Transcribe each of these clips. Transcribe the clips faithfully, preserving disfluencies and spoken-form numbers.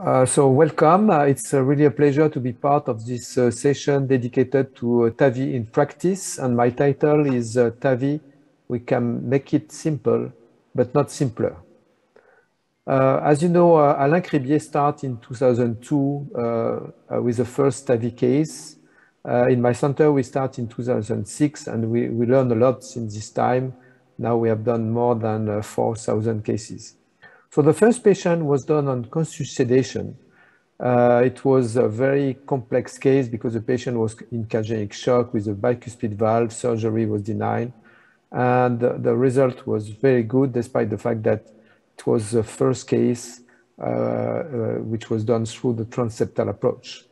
Uh, so welcome. Uh, it's uh, really a pleasure to be part of this uh, session dedicated to uh, TAVI in practice. And my title is uh, TAVI, we can make it simple, but not simpler. Uh, as you know, uh, Alain Cribier started in two thousand two uh, uh, with the first TAVI case. Uh, in my center, we started in two thousand six, and we, we learned a lot since this time. Now we have done more than uh, four thousand cases. So the first patient was done on conscious sedation. Uh, it was a very complex case because the patient was in cardiogenic shock with a bicuspid valve. Surgery was denied. And the, the result was very good, despite the fact that it was the first case uh, uh, which was done through the transseptal approach.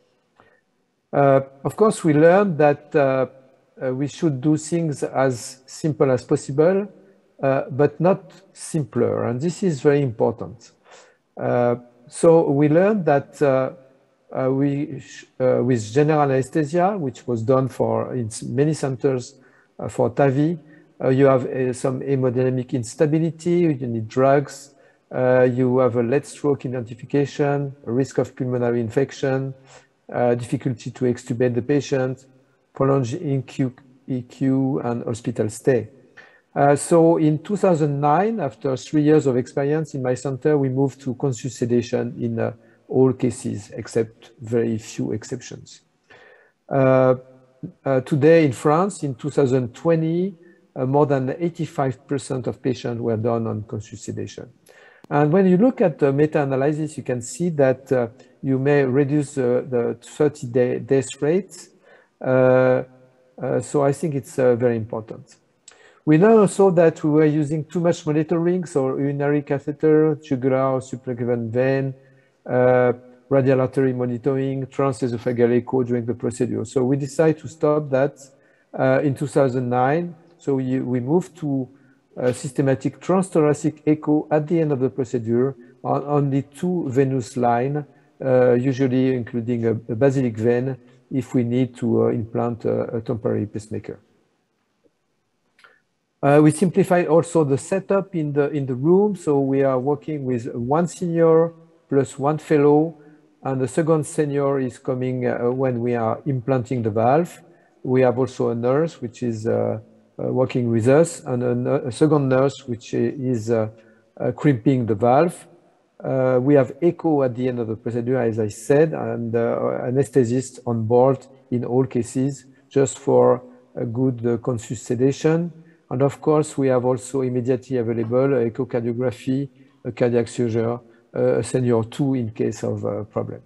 Uh, of course, we learned that uh, uh, we should do things as simple as possible, uh, but not simpler. And this is very important. Uh, so we learned that uh, uh, we, uh, with general anesthesia, which was done for in many centers uh, for TAVI, uh, you have uh, some hemodynamic instability, you need drugs, uh, you have a late stroke identification, a risk of pulmonary infection, uh, difficulty to extubate the patient, prolonged E Q, and hospital stay. Uh, so in two thousand nine, after three years of experience in my center, we moved to conscious sedation in uh, all cases, except very few exceptions. Uh, uh, today in France, in two thousand twenty, uh, more than eighty-five percent of patients were done on conscious sedation. And when you look at the meta-analysis, you can see that uh, you may reduce uh, the thirty-day death rate. Uh, uh, so I think it's uh, very important. We know also that we were using too much monitoring, so urinary catheter, jugular or supraglottic vein, uh, radial artery monitoring, transesophageal echo during the procedure. So we decided to stop that uh, in two thousand nine. So we, we moved to uh, systematic transthoracic echo at the end of the procedure on only two venous lines, uh, usually including a, a basilic vein if we need to uh, implant a, a temporary pacemaker. Uh, we simplified also the setup in the, in the room. So we are working with one senior plus one fellow, and the second senior is coming uh, when we are implanting the valve. We have also a nurse, which is uh, uh, working with us, and a, a second nurse, which is uh, uh, crimping the valve. Uh, we have echo at the end of the procedure, as I said, and uh, anesthetist on board in all cases, just for a good uh, conscious sedation. And of course, we have also immediately available echocardiography, a cardiac seizure, a senior two in case of a problem.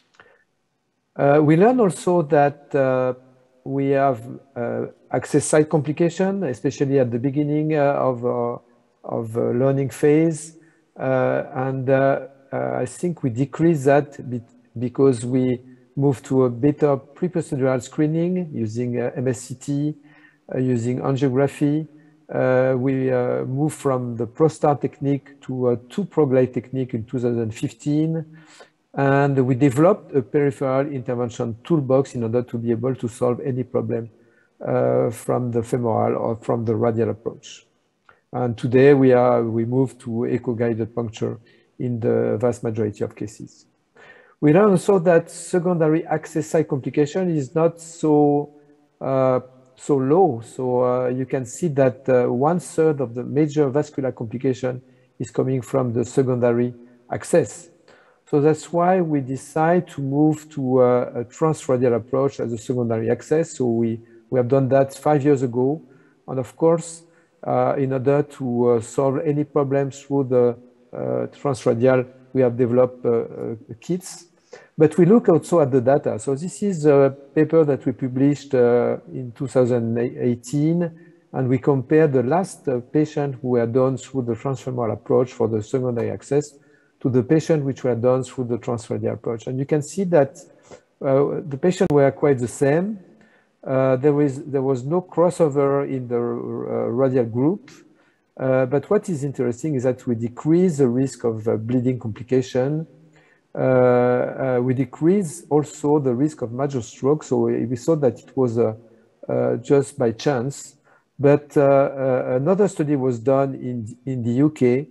Uh, we learned also that uh, we have uh, access site complication, especially at the beginning uh, of, uh, of uh, learning phase. Uh, and uh, uh, I think we decreased that because we moved to a better pre-procedural screening using uh, M S C T, uh, using angiography. Uh, we uh, moved from the ProStar technique to a two-ProGlide technique in two thousand fifteen. And we developed a peripheral intervention toolbox in order to be able to solve any problem uh, from the femoral or from the radial approach. And today we are we move to echo-guided puncture in the vast majority of cases. We learned also that secondary access site complication is not so uh, so low. So uh, you can see that uh, one third of the major vascular complication is coming from the secondary access. So that's why we decide to move to a, a transradial approach as a secondary access. So we, we have done that five years ago. And of course, uh, in order to uh, solve any problems through the uh, transradial, we have developed uh, uh, kits. But we look also at the data. So this is a paper that we published uh, in two thousand eighteen, and we compared the last uh, patient who were done through the transfemoral approach for the secondary access to the patient which were done through the transradial approach. And you can see that uh, the patients were quite the same. Uh, there, was, there was no crossover in the uh, radial group. Uh, but what is interesting is that we decrease the risk of uh, bleeding complication. Uh, uh, we decrease also the risk of major stroke. So we, we saw that it was uh, uh, just by chance. But uh, uh, another study was done in, in the U K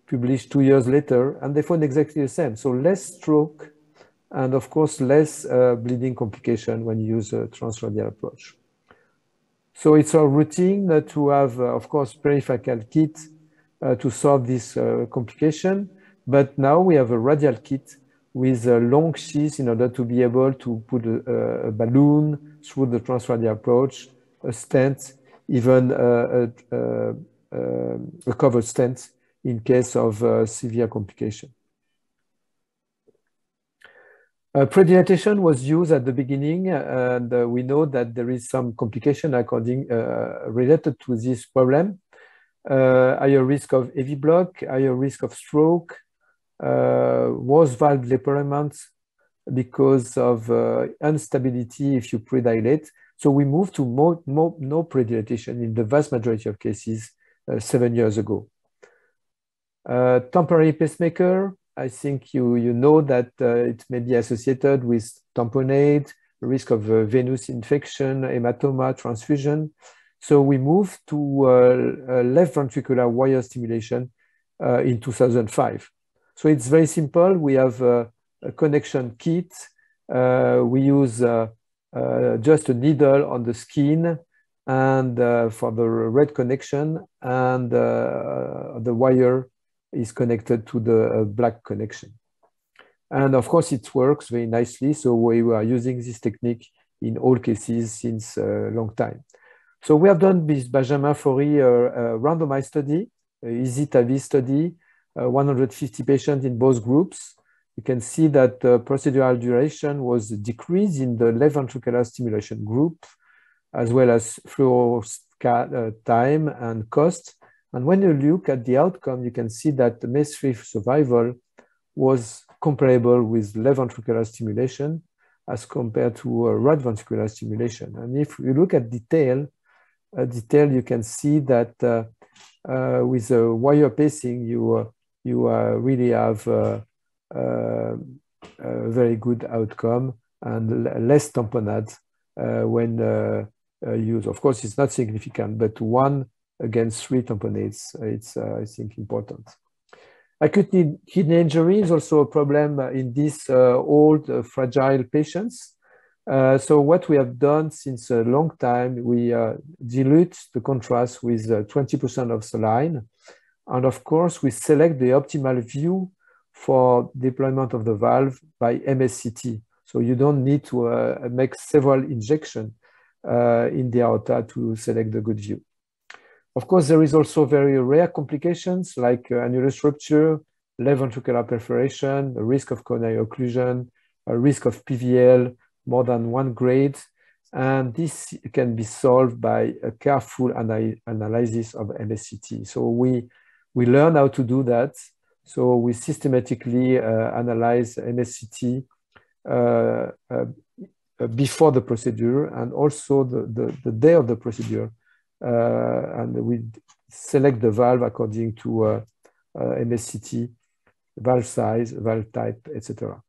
published two years later, and they found exactly the same. So less stroke, and of course, less uh, bleeding complication when you use a transradial approach. So it's our routine uh, to have, uh, of course, perifocal kit uh, to solve this uh, complication. But now we have a radial kit with a long sheath in order to be able to put a, a balloon through the transradial approach, a stent, even a, a, a, a covered stent in case of uh, severe complication. Uh, predilatation was used at the beginning, and uh, we know that there is some complication according uh, related to this problem. Uh, higher risk of A V block, higher risk of stroke, uh, was valve deployment because of uh, instability if you predilate. So we moved to more, more, no predilatation in the vast majority of cases uh, seven years ago. Uh, temporary pacemaker, I think you, you know that uh, it may be associated with tamponade, risk of uh, venous infection, hematoma, transfusion. So we moved to uh, uh, left ventricular wire stimulation uh, in two thousand five. So it's very simple. We have uh, a connection kit. Uh, we use uh, uh, just a needle on the skin and uh, for the red connection, and uh, the wire is connected to the uh, black connection. And of course, it works very nicely. So we are using this technique in all cases since a long time. So we have done this Benjamin Faury uh, uh, randomized study, EASY-TAVI study, uh, one hundred fifty patients in both groups. You can see that uh, procedural duration was decreased in the left ventricular stimulation group, as well as fluoro uh, time and cost. And when you look at the outcome, you can see that the M E S three survival was comparable with left ventricular stimulation as compared to uh, right ventricular stimulation. And if you look at detail, uh, detail, you can see that uh, uh, with a wire pacing, you uh, you uh, really have uh, uh, a very good outcome and less tamponade uh, when uh, uh, used. Of course, it's not significant, but one against three tamponades, it's uh, I think important. Acute kidney injury is also a problem in these uh, old, uh, fragile patients. Uh, so what we have done since a long time, we uh, dilute the contrast with uh, twenty percent of saline. And of course, we select the optimal view for deployment of the valve by M S C T. So you don't need to uh, make several injections uh, in the aorta to select the good view. Of course, there is also very rare complications like uh, annulus rupture, left ventricular perforation, the risk of coronary occlusion, a risk of P V L more than one grade. And this can be solved by a careful ana analysis of M S C T. So we, we learn how to do that. So we systematically uh, analyze M S C T uh, uh, before the procedure and also the, the, the day of the procedure. Uh, and we select the valve according to uh, uh, M S C T, valve size, valve type, et cetera.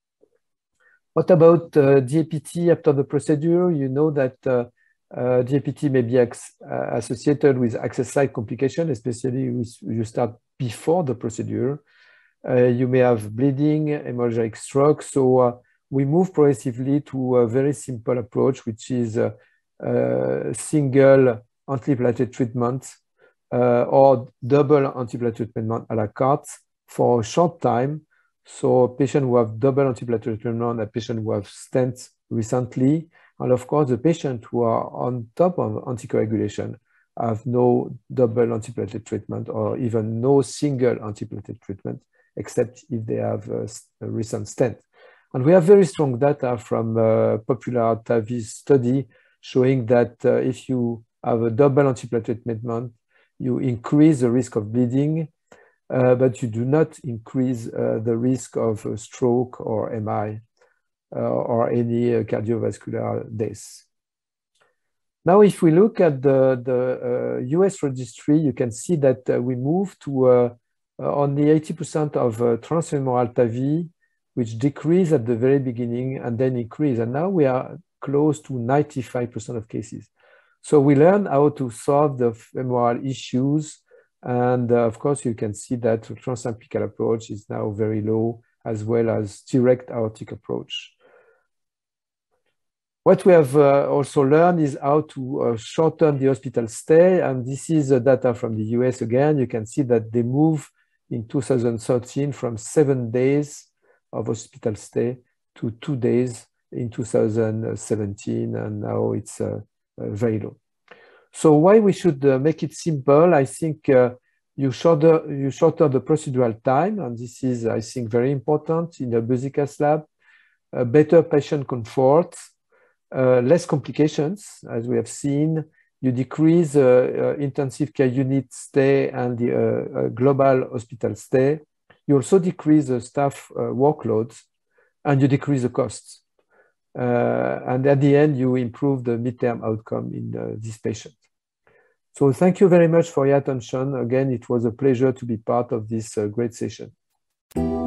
What about uh, D A P T after the procedure? You know that uh, uh, D A P T may be uh, associated with access site complication, especially if you start before the procedure. Uh, you may have bleeding, hemorrhagic stroke. So uh, we move progressively to a very simple approach, which is a uh, uh, single antiplatelet treatment uh, or double antiplatelet treatment a la carte for a short time. So patients who have double antiplatelet treatment, a patient who have stents recently, and of course the patients who are on top of anticoagulation have no double antiplatelet treatment or even no single antiplatelet treatment, except if they have a, a recent stent. And we have very strong data from a popular TAVI study showing that uh, if you have a double antiplatelet treatment, you increase the risk of bleeding, uh, but you do not increase uh, the risk of uh, stroke or M I uh, or any uh, cardiovascular death. Now, if we look at the, the uh, U S registry, you can see that uh, we move to uh, uh, only eighty percent of uh, transfemoral TAVI, which decreased at the very beginning and then increase. And now we are close to ninety-five percent of cases. So we learn how to solve the femoral issues And uh, of course, you can see that the transapical approach is now very low, as well as direct aortic approach. What we have uh, also learned is how to uh, shorten the hospital stay. And this is the data from the U S again. You can see that they move in two thousand thirteen from seven days of hospital stay to two days in two thousand seventeen. And now it's uh, uh, very low. So why we should uh, make it simple? I think uh, you shorter, you shorter the procedural time. And this is, I think, very important in the Buzika's lab. Uh, better patient comfort. Uh, less complications, as we have seen. You decrease uh, uh, intensive care unit stay and the uh, uh, global hospital stay. You also decrease the staff uh, workloads, and you decrease the costs. Uh, and at the end, you improve the midterm outcome in uh, this patient. So thank you very much for your attention. Again, it was a pleasure to be part of this uh, great session.